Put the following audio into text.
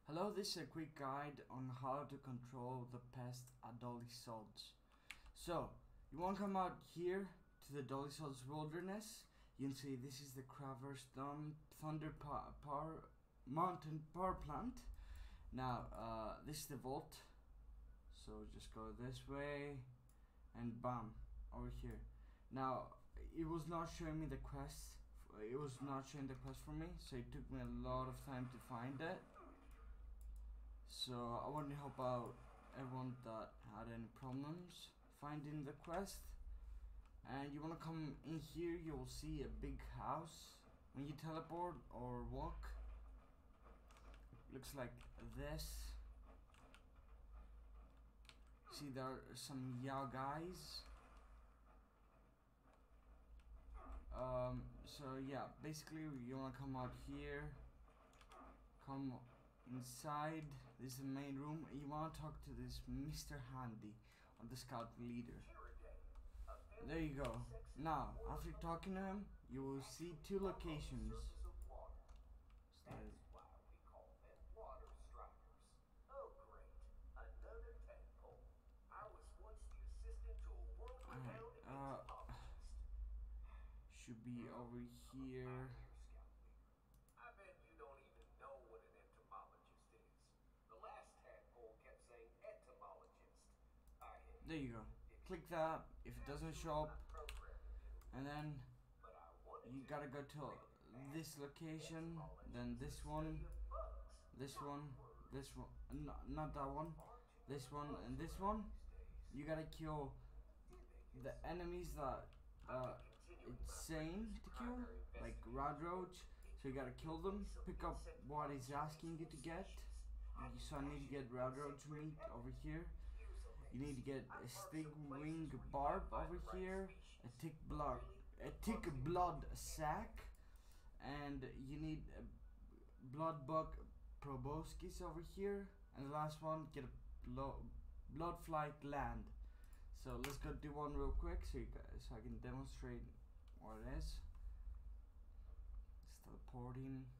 Hello, this is a quick guide on how to control the pest at Dolly Sods. So, you want to come out here to the Dolly Sods wilderness. You can see this is the Craver's Thunder Mountain Power Plant. Now, this is the vault. So just go this way and bam, over here. Now, it was not showing me the quest. It was not showing the quest for me, so it took me a lot of time to find it. So I want to help out everyone that had any problems finding the quest. And you want to come in here, you will see a big house when you teleport or walk. Looks like this. See, there are some guys. So yeah, basically you want to come out here, come inside. This is the main room. You want to talk to this Mr. Handy, or the scout leader. There you go. Now, after talking to him, you will see two locations. That's why we call them water strikers. Oh great, another tadpole. I was once the assistant to a world-renowned entomologist. Should be over here. I bet you don't even know what an entomologist is. The last tadpole kept saying entomologist. There you go. Click that if it doesn't show up, and then you gotta go to this location, then this one, not that one, this one, and this one. You gotta kill the enemies that it's saying to kill, like rad roach. So you gotta kill them, pick up what he's asking you to get. So I need to get rad roach meat over here. You need to get a stick wing barb over here, a tick blood sack, and you need a blood bug proboscis over here, and the last one, get a blood fly gland. So let's go do one real quick so I can demonstrate what it is. It's teleporting.